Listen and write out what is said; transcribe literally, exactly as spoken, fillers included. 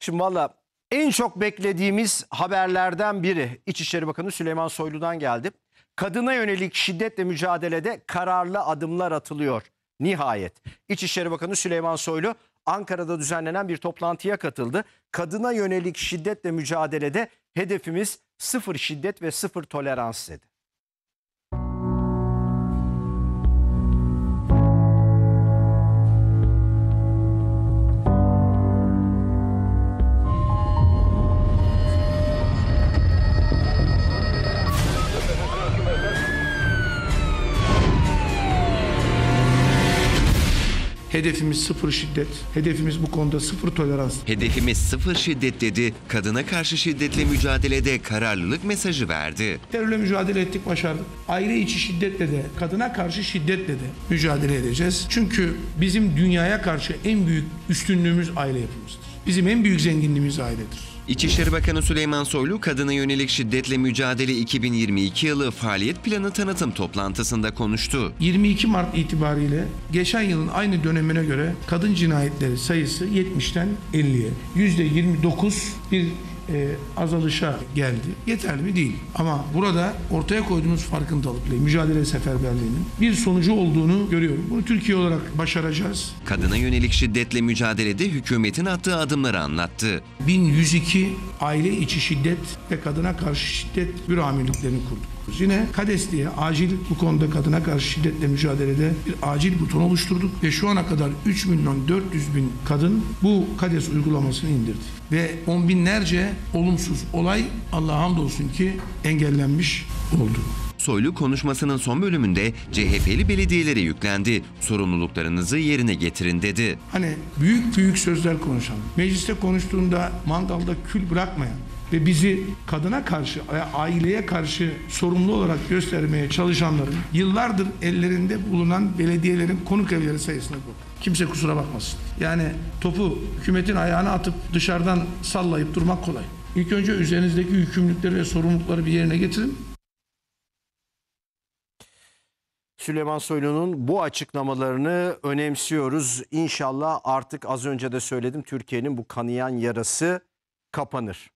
Şimdi valla en çok beklediğimiz haberlerden biri İçişleri Bakanı Süleyman Soylu'dan geldi. Kadına yönelik şiddetle mücadelede kararlı adımlar atılıyor. Nihayet. İçişleri Bakanı Süleyman Soylu Ankara'da düzenlenen bir toplantıya katıldı. Kadına yönelik şiddetle mücadelede hedefimiz sıfır şiddet ve sıfır tolerans dedi. Hedefimiz sıfır şiddet, hedefimiz bu konuda sıfır tolerans. Hedefimiz sıfır şiddet dedi, kadına karşı şiddetle mücadelede kararlılık mesajı verdi. Terörle mücadele ettik, başardık. Aile içi şiddetle de, kadına karşı şiddetle de mücadele edeceğiz. Çünkü bizim dünyaya karşı en büyük üstünlüğümüz aile yapımızdır. Bizim en büyük zenginliğimiz ailedir. İçişleri Bakanı Süleyman Soylu, kadına yönelik şiddetle mücadele iki bin yirmi iki yılı faaliyet planı tanıtım toplantısında konuştu. yirmi iki Mart itibariyle geçen yılın aynı dönemine göre kadın cinayetleri sayısı yetmişten elliye, yüzde yirmi dokuz bir e, azalışa geldi. Yeterli mi? Değil. Ama burada ortaya koyduğumuz farkındalıkla, mücadele seferberliğinin bir sonucu olduğunu görüyorum. Bunu Türkiye olarak başaracağız. Kadına yönelik şiddetle mücadelede hükümetin attığı adımları anlattı. bin yüz iki aile içi şiddet ve kadına karşı şiddet büro amirliklerini kurduk. Yine KADES diye acil bu konuda kadına karşı şiddetle mücadelede bir acil buton oluşturduk ve şu ana kadar üç milyon dört yüz bin kadın bu KADES uygulamasını indirdi. Ve on binlerce olumsuz olay Allah'a hamdolsun ki engellenmiş oldu. Soylu konuşmasının son bölümünde C H P'li belediyelere yüklendi. Sorumluluklarınızı yerine getirin dedi. Hani büyük büyük sözler konuşan, mecliste konuştuğunda mangalda kül bırakmayan ve bizi kadına karşı, aileye karşı sorumlu olarak göstermeye çalışanların yıllardır ellerinde bulunan belediyelerin konuk evleri sayısına bakın. Kimse kusura bakmasın. Yani topu hükümetin ayağına atıp dışarıdan sallayıp durmak kolay. İlk önce üzerinizdeki yükümlülükleri ve sorumlulukları bir yerine getirin. Süleyman Soylu'nun bu açıklamalarını önemsiyoruz. İnşallah artık az önce de söyledim, Türkiye'nin bu kanayan yarası kapanır.